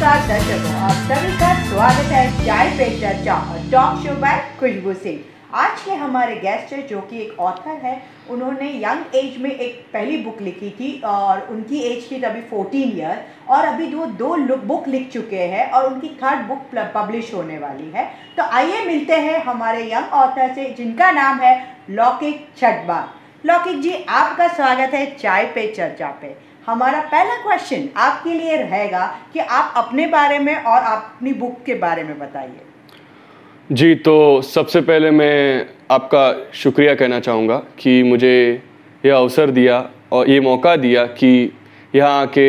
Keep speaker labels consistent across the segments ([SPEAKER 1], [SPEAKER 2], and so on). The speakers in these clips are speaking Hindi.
[SPEAKER 1] नमस्कार दर्शकों, आप सभी का स्वागत है Chai Pe Charcha talk show by Khushbu Singh. आज के हमारे गेस्ट है जो कि एक ऑथर है। उन्होंने यंग एज में एक पहली बुक लिखी थी और उनकी एज थी तभी 14 ईयर और अभी वो दो बुक लिख चुके हैं और उनकी थर्ड बुक पब्लिश होने वाली है। तो आइए मिलते हैं हमारे यंग ऑथर से जिनका नाम है लौकिक छठबार। लौकिक जी, आपका स्वागत है चाय पे चर्चा पे। हमारा पहला क्वेश्चन आपके लिए रहेगा कि आप अपने बारे में और अपनी बुक के बारे में बताइए।
[SPEAKER 2] जी, तो सबसे पहले मैं आपका शुक्रिया कहना चाहूँगा कि मुझे यह अवसर दिया और ये मौका दिया कि यहाँ आके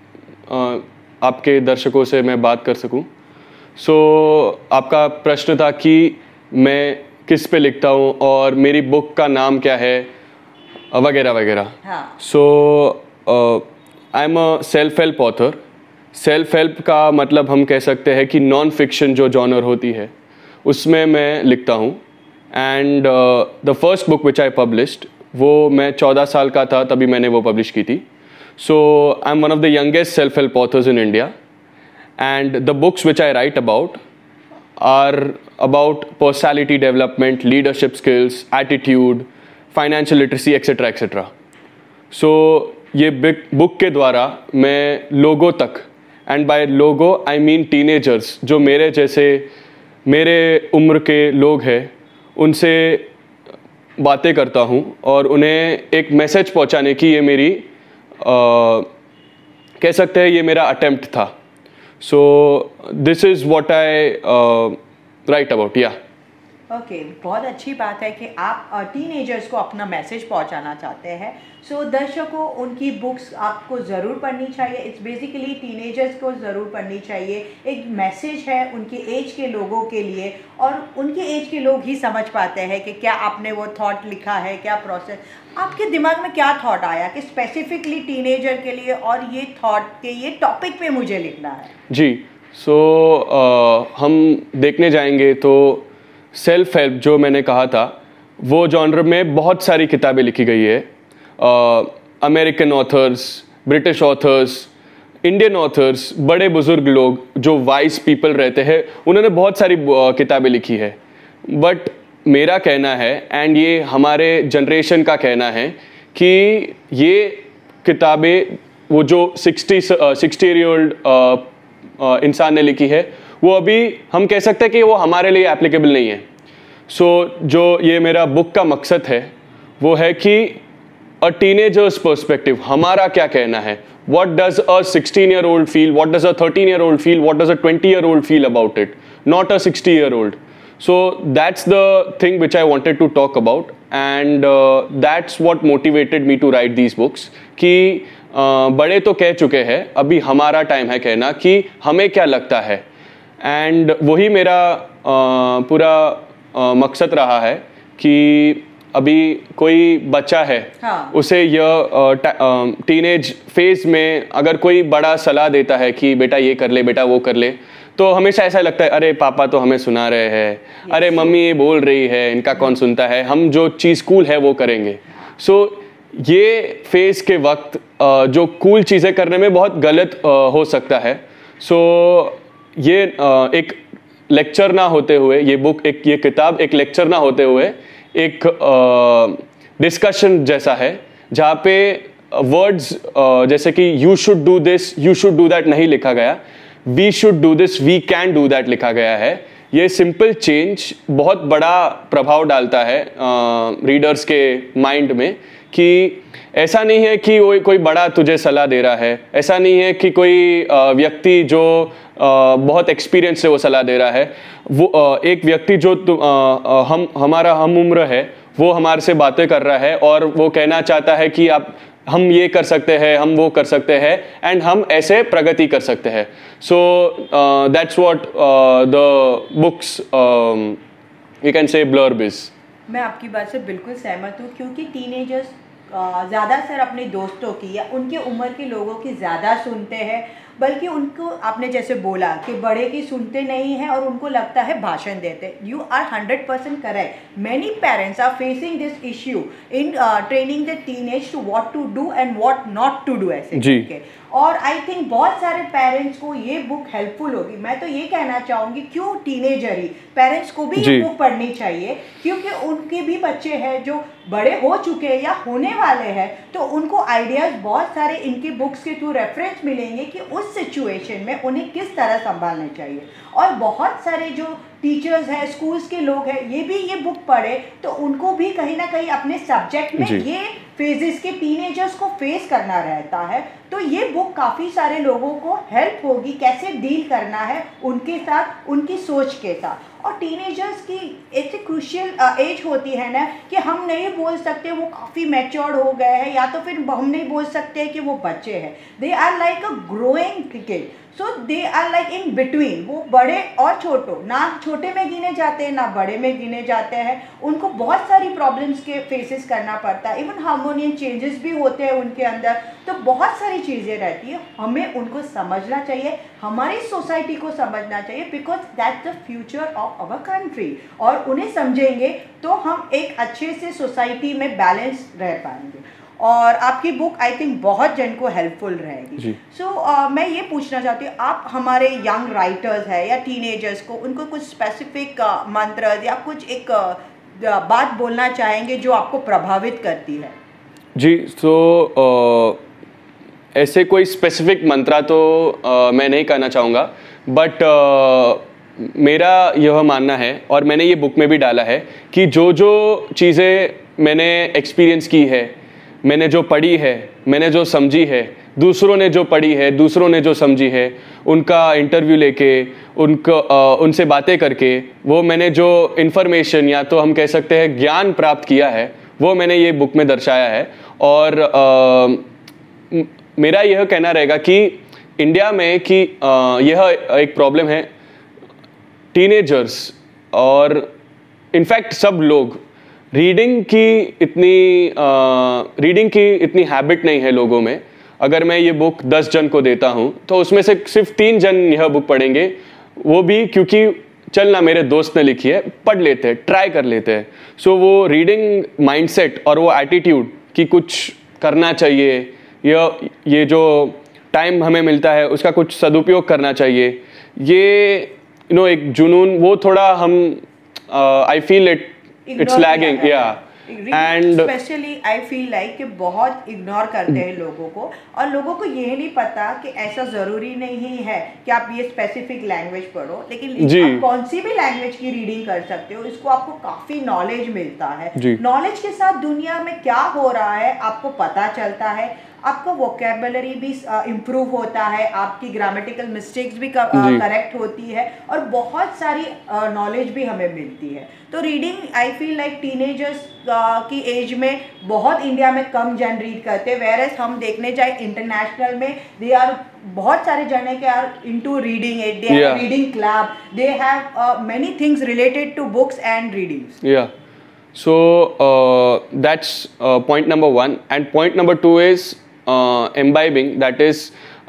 [SPEAKER 2] आपके दर्शकों से मैं बात कर सकूँ। आपका प्रश्न था कि मैं किस पे लिखता हूँ और मेरी बुक का नाम क्या है वगैरह वगैरह।
[SPEAKER 1] हाँ।
[SPEAKER 2] I am a self help author. Self help का मतलब हम कह सकते हैं कि नॉन फिक्शन जो जॉनर होती है उसमें मैं लिखता हूँ। And the first book which I published वो मैं 14 साल का था तभी मैंने वो पब्लिश की थी। So I am one of the youngest self help authors in India and the books which I write about are about personality development, leadership skills, attitude, financial literacy etcetera etcetera. So ये बुक के द्वारा मैं लोगों तक, एंड बाय लोगों आई मीन टीनेजर्स, जो मेरे जैसे मेरे उम्र के लोग हैं, उनसे बातें करता हूँ और उन्हें एक मैसेज पहुँचाने की ये मेरी कह सकते हैं ये मेरा अटेम्प्ट था। So this is what I write about. Yeah
[SPEAKER 1] okay, बहुत अच्छी बात है कि आप टीनेजर्स को अपना मैसेज पहुंचाना चाहते हैं। सो दर्शकों, उनकी बुक्स आपको ज़रूर पढ़नी चाहिए। इट्स बेसिकली टीनेजर्स को ज़रूर पढ़नी चाहिए। एक मैसेज है उनके एज के लोगों के लिए और उनके एज के लोग ही समझ पाते हैं कि क्या आपने वो थॉट लिखा है, क्या प्रोसेस आपके दिमाग में क्या थॉट आया कि स्पेसिफिकली टीनेजर के लिए और ये थॉट के ये टॉपिक पे मुझे लिखना है।
[SPEAKER 2] जी, हम देखने जाएंगे तो सेल्फ हेल्प जो मैंने कहा था वो जॉनर में बहुत सारी किताबें लिखी गई है। American authors, British authors, Indian authors, बड़े बुजुर्ग लोग जो वाइज पीपल रहते हैं उन्होंने बहुत सारी किताबें लिखी है। बट मेरा कहना है एंड ये हमारे जनरेशन का कहना है कि ये किताबें वो जो 60 ईयर ओल्ड इंसान ने लिखी है वो अभी हम कह सकते हैं कि वो हमारे लिए एप्लीकेबल नहीं है। जो ये मेरा बुक का मकसद है वो है कि अ टीनेजर्स पर्सपेक्टिव हमारा क्या कहना है। What does a 16 year old feel, what does a 13 year old feel, what does a 20 year old feel about it, not a 60 year old. So that's the thing which I wanted to talk about and that's what motivated me to write these books कि बड़े तो कह चुके हैं, अभी हमारा टाइम है कहना कि हमें क्या लगता है। एंड वही मेरा पूरा मकसद रहा है कि अभी कोई बच्चा है, हाँ, उसे यह टीनेज फेज में अगर कोई बड़ा सलाह देता है कि बेटा ये कर ले, बेटा वो कर ले, तो हमेशा ऐसा लगता है अरे पापा तो हमें सुना रहे हैं, अरे मम्मी ये बोल रही है, इनका कौन सुनता है, हम जो चीज़ कूल है वो करेंगे। ये फेज़ के वक्त जो कूल चीज़ें करने में बहुत गलत हो सकता है। ये एक लेक्चर ना होते हुए, ये किताब एक लेक्चर ना होते हुए एक डिस्कशन जैसा है जहाँ पे वर्ड्स जैसे कि you should do this, you should do that नहीं लिखा गया, we should do this, we can do that लिखा गया है। ये सिंपल चेंज बहुत बड़ा प्रभाव डालता है रीडर्स के माइंड में कि ऐसा नहीं है कि कोई बड़ा तुझे सलाह दे रहा है, ऐसा नहीं है कि कोई व्यक्ति जो बहुत एक्सपीरियंस से वो सलाह दे रहा है, वो एक व्यक्ति जो हमारा हम उम्र है वो हमारे से बातें कर रहा है और वो कहना चाहता है कि हम ये कर सकते हैं, हम वो कर सकते हैं एंड हम ऐसे प्रगति कर सकते हैं। That's what the books you can say blurb is.
[SPEAKER 1] मैं आपकी बात से बिल्कुल सहमत हूँ क्योंकि टीनेजर्स ज़्यादातर अपने दोस्तों की या उनके उम्र के लोगों की ज़्यादा सुनते हैं बल्कि उनको आपने जैसे बोला कि बड़े की सुनते नहीं हैं और उनको लगता है भाषण देते। You are 100% correct. Many parents are facing this issue in training the teenage to what to do and what not to do ऐसे करके। और आई थिंक बहुत सारे पेरेंट्स को ये बुक हेल्पफुल होगी। मैं तो ये कहना चाहूँगी क्यों टीनेजर ही पेरेंट्स को भी ये बुक पढ़नी चाहिए, क्योंकि उनके भी बच्चे हैं जो बड़े हो चुके हैं या होने वाले हैं, तो उनको आइडियाज़ बहुत सारे इनकी बुक्स के थ्रू रेफरेंस मिलेंगे कि उस सिचुएशन में उन्हें किस तरह संभालना चाहिए। और बहुत सारे जो टीचर्स हैं, स्कूल्स के लोग हैं, ये भी ये बुक पढ़े तो उनको भी कहीं ना कहीं अपने सब्जेक्ट में ये फेजेस के टीनेजर्स को फेस करना रहता है। तो ये बुक काफ़ी सारे लोगों को हेल्प होगी कैसे डील करना है उनके साथ, उनकी सोच के साथ। और टीनेजर्स की ऐसी क्रूशियल एज होती है ना कि हम नहीं बोल सकते वो काफ़ी मैच्योर्ड हो गए हैं, या तो फिर हम नहीं बोल सकते कि वो बच्चे हैं। They are like a growing kid, so they are like in between. वो बड़े और छोटो ना छोटे में गिने जाते हैं ना बड़े में गिने जाते हैं। उनको बहुत सारी प्रॉब्लम्स के फेसेस करना पड़ता है, इवन हार्मोनियन चेंजेस भी होते हैं उनके अंदर। तो बहुत सारी चीज़ें रहती है, हमें उनको समझना चाहिए, हमारी सोसाइटी को समझना चाहिए, because that's the future of our country. और उन्हें समझेंगे तो हम एक अच्छे से सोसाइटी में बैलेंस रह पाएंगे। और आपकी बुक आई थिंक बहुत जन को हेल्पफुल रहेगी। सो मैं ये पूछना चाहती हूँ, आप हमारे यंग राइटर्स हैं या टीनेजर्स को उनको कुछ स्पेसिफिक मंत्र या कुछ एक बात बोलना चाहेंगे जो आपको प्रभावित करती है?
[SPEAKER 2] जी, तो ऐसे कोई स्पेसिफिक मंत्रा तो मैं नहीं कहना चाहूँगा, बट मेरा यह मानना है और मैंने ये बुक में भी डाला है कि जो जो चीज़ें मैंने एक्सपीरियंस की है, मैंने जो पढ़ी है, मैंने जो समझी है, दूसरों ने जो पढ़ी है, दूसरों ने जो समझी है, उनका इंटरव्यू लेके उनसे बातें करके वो मैंने जो इन्फॉर्मेशन या तो हम कह सकते हैं ज्ञान प्राप्त किया है, वो मैंने ये बुक में दर्शाया है। और मेरा यह कहना रहेगा कि इंडिया में कि यह एक प्रॉब्लम है, टीनेजर्स और इनफैक्ट सब लोग रीडिंग की इतनी हैबिट नहीं है लोगों में। अगर मैं ये बुक 10 जन को देता हूँ तो उसमें से सिर्फ 3 जन यह बुक पढ़ेंगे, वो भी क्योंकि चलना मेरे दोस्त ने लिखी है, पढ़ लेते हैं, ट्राई कर लेते हैं। सो वो रीडिंग माइंडसेट और वो एटीट्यूड कि कुछ करना चाहिए, ये जो टाइम हमें मिलता है उसका कुछ सदुपयोग करना चाहिए, ये एक जुनून, वो थोड़ा हम I feel it's lagging, yeah.
[SPEAKER 1] And especially I feel like कि बहुत इग्नोर करते हैं लोगों को, और लोगों को ये नहीं पता कि ऐसा ज़रूरी नहीं है कि आप ये स्पेसिफिक लैंग्वेज पढ़ो, लेकिन आप कौन सी भी लैंग्वेज की रीडिंग कर सकते हो, इसको आपको काफ़ी नॉलेज मिलता है। नॉलेज के साथ दुनिया में क्या हो रहा है आपको पता चलता है, आपका वोकेबलरी भी इम्प्रूव होता है, आपकी ग्रामेटिकल मिस्टेक्स भी करेक्ट होती है, और बहुत सारी नॉलेज भी हमें मिलती है। तो reading I feel like teenagers की एज में बहुत इंडिया में कम जन रीड करते हैं, वेयर एज हम देखने जाए इंटरनेशनल में दे आर बहुत सारे जने के are into reading it, they have reading club, they have many things related to books and readings.
[SPEAKER 2] So that's point number 1, and point number 2 is imbibing, that is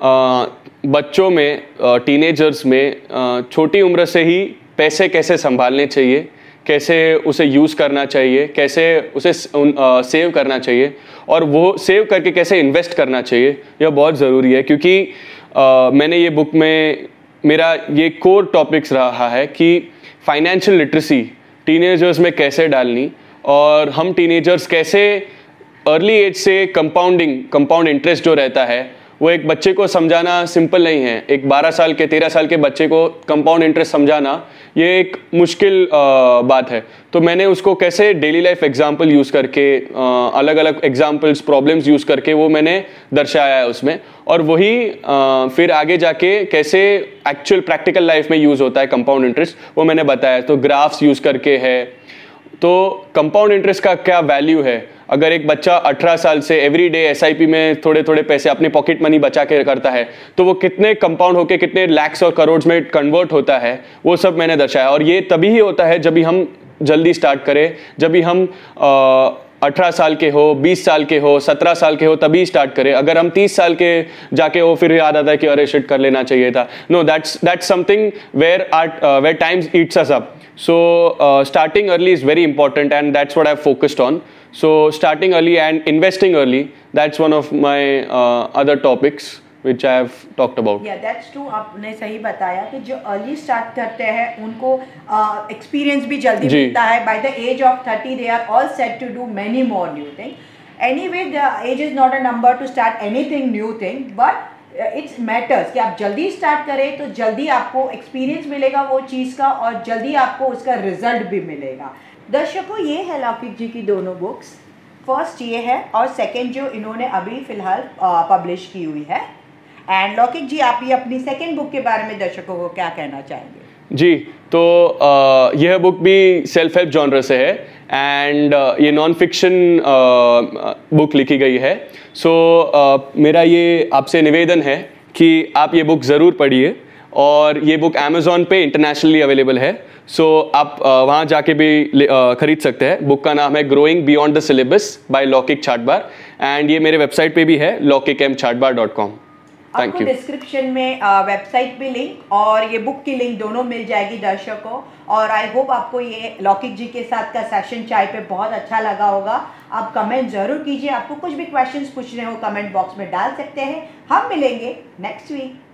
[SPEAKER 2] बच्चों में, टीनेजर्स में छोटी उम्र से ही पैसे कैसे संभालने चाहिए, कैसे उसे यूज़ करना चाहिए, कैसे उसे सेव करना चाहिए, और वो सेव करके कैसे इन्वेस्ट करना चाहिए, यह बहुत ज़रूरी है। क्योंकि मैंने ये बुक में मेरा ये कोर टॉपिक्स रहा है कि फाइनेंशियल लिटरेसी टीनेजर्स में कैसे डालनी, और हम टीनेजर्स कैसे अर्ली एज से कंपाउंड इंटरेस्ट जो रहता है वो एक बच्चे को समझाना सिंपल नहीं है। एक 12 साल के 13 साल के बच्चे को कंपाउंड इंटरेस्ट समझाना ये एक मुश्किल बात है। तो मैंने उसको कैसे डेली लाइफ एग्जाम्पल यूज़ करके, अलग अलग एग्जाम्पल्स, प्रॉब्लम्स यूज़ करके वो मैंने दर्शाया है उसमें, और वही फिर आगे जाके कैसे एक्चुअल प्रैक्टिकल लाइफ में यूज़ होता है कंपाउंड इंटरेस्ट, वो मैंने बताया। तो ग्राफ्स यूज़ करके है, तो कंपाउंड इंटरेस्ट का क्या वैल्यू है। अगर एक बच्चा 18 साल से एवरीडे एसआईपी में थोड़े थोड़े पैसे अपने पॉकेट मनी बचा के करता है, तो वो कितने कंपाउंड होके कितने लैक्स और करोड़ में कन्वर्ट होता है, वो सब मैंने दर्शाया। और ये तभी ही होता है जब भी हम जल्दी स्टार्ट करें, जब भी हम 18 साल के हो, 20 साल के हो, 17 साल के हो तभी स्टार्ट करें। अगर हम 30 साल के जाके हो फिर याद आता है कि अरे शिट कर लेना चाहिए था। No, that's something where time it's us up. So starting early is very important, and that's what I've focused on. So starting early and investing early, that's one of my other topics which I have talked about.
[SPEAKER 1] Yeah, that's true. आपने सही बताया कि जो अर्ली स्टार्ट करते हैं उनको एक्सपीरियंस भी जल्दी मिलता है। By the age of 30 they are all set to do many more new things. Anyway, the age is not a number to start anything new thing, but it's matters कि आप जल्दी स्टार्ट करें तो जल्दी आपको एक्सपीरियंस मिलेगा वो चीज़ का, और जल्दी आपको उसका रिजल्ट भी मिलेगा। दर्शकों, ये है लौकिक जी की दोनों बुक्स। फर्स्ट ये है और सेकंड जो इन्होंने अभी फ़िलहाल पब्लिश की हुई है। एंड लौकिक जी, आप ये अपनी सेकंड बुक के बारे में दर्शकों को क्या कहना चाहेंगे?
[SPEAKER 2] जी, तो यह बुक भी सेल्फ हेल्प जॉनर से है, एंड ये नॉन फिक्शन बुक लिखी गई है। सो मेरा ये आपसे निवेदन है कि आप ये बुक ज़रूर पढ़िए, और ये बुक अमेज़ॉन पे इंटरनेशनली अवेलेबल है। सो आप वहाँ जाके भी खरीद सकते हैं। बुक का नाम है growing beyond the syllabus by Laukik Chhatbar, and ये मेरे वेबसाइट पे भी है laukikmchatbar.com।
[SPEAKER 1] आपको डिस्क्रिप्शन में वेबसाइट पे लिंक और ये बुक की लिंक दोनों मिल जाएगी दर्शकों। और आई होप आपको ये लौकिक जी के साथ का सेशन चाय पे बहुत अच्छा लगा होगा। आप कमेंट ज़रूर कीजिए, आपको कुछ भी क्वेश्चंस पूछने हो कमेंट बॉक्स में डाल सकते हैं। हम मिलेंगे नेक्स्ट वीक।